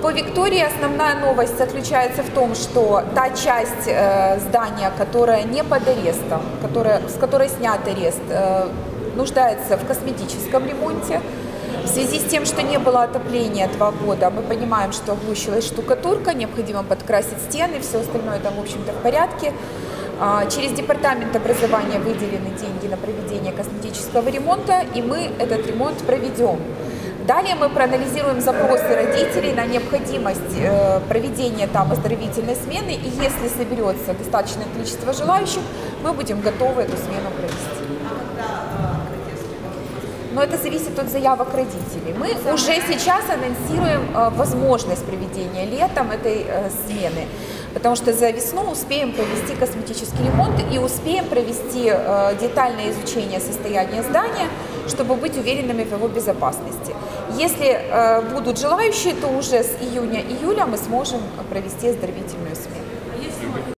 По Виктории основная новость заключается в том, что та часть здания, которая не под арестом, с которой снят арест, нуждается в косметическом ремонте. В связи с тем, что не было отопления 2 года, мы понимаем, что облучилась штукатурка, необходимо подкрасить стены, все остальное там, в общем-то, в порядке. Через департамент образования выделены деньги на проведение косметического ремонта, и мы этот ремонт проведем. Далее мы проанализируем запросы родителей на необходимость проведения там оздоровительной смены, и если соберется достаточное количество желающих, мы будем готовы эту смену провести. Но это зависит от заявок родителей. Мы уже сейчас анонсируем возможность проведения летом этой смены, потому что за весну успеем провести косметический ремонт и успеем провести детальное изучение состояния здания, чтобы быть уверенными в его безопасности. Если будут желающие, то уже с июня-июля мы сможем провести оздоровительную смену.